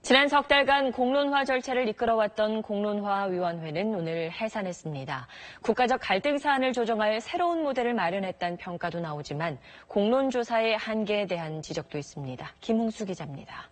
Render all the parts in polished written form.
지난 석 달간 공론화 절차를 이끌어왔던 공론화위원회는 오늘 해산했습니다. 국가적 갈등 사안을 조정할 새로운 모델을 마련했다는 평가도 나오지만 공론조사의 한계에 대한 지적도 있습니다. 김홍수 기자입니다.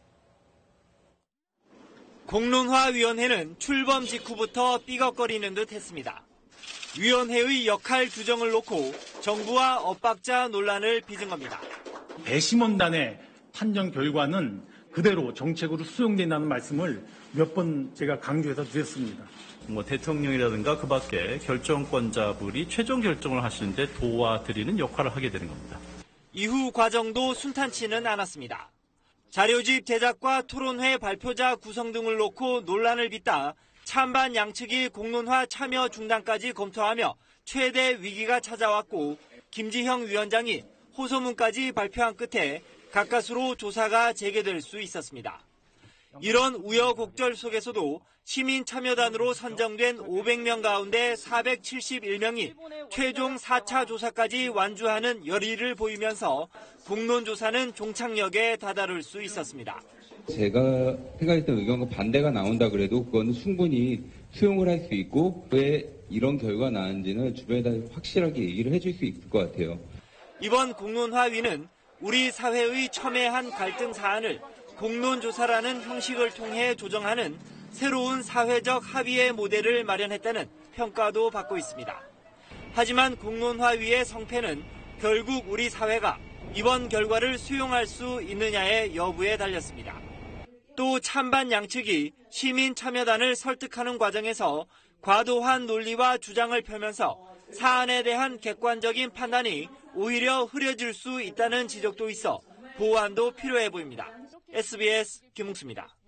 공론화위원회는 출범 직후부터 삐걱거리는 듯 했습니다. 위원회의 역할 규정을 놓고 정부와 엇박자 논란을 빚은 겁니다. 배심원단의 판정 결과는 그대로 정책으로 수용된다는 말씀을 몇 번 제가 강조해서 드렸습니다. 대통령이라든가 그 밖에 결정권자분이 최종 결정을 하시는데 도와드리는 역할을 하게 되는 겁니다. 이후 과정도 순탄치는 않았습니다. 자료집 제작과 토론회 발표자 구성 등을 놓고 논란을 빚다 찬반 양측이 공론화 참여 중단까지 검토하며 최대 위기가 찾아왔고 김지형 위원장이 호소문까지 발표한 끝에 가까스로 조사가 재개될 수 있었습니다. 이런 우여곡절 속에서도 시민 참여단으로 선정된 500명 가운데 471명이 최종 4차 조사까지 완주하는 열의를 보이면서 공론조사는 종착역에 다다를 수 있었습니다. 제가 생각했던 의견과 반대가 나온다 그래도 그거는 충분히 수용을 할 수 있고 왜 이런 결과가 나왔는지는 주변에다 확실하게 얘기를 해줄 수 있을 것 같아요. 이번 공론화위는 우리 사회의 첨예한 갈등 사안을 공론조사라는 형식을 통해 조정하는 새로운 사회적 합의의 모델을 마련했다는 평가도 받고 있습니다. 하지만 공론화위의 성패는 결국 우리 사회가 이번 결과를 수용할 수 있느냐의 여부에 달렸습니다. 또 찬반 양측이 시민 참여단을 설득하는 과정에서 과도한 논리와 주장을 펴면서 사안에 대한 객관적인 판단이 오히려 흐려질 수 있다는 지적도 있어 보완도 필요해 보입니다. SBS 김웅수입니다.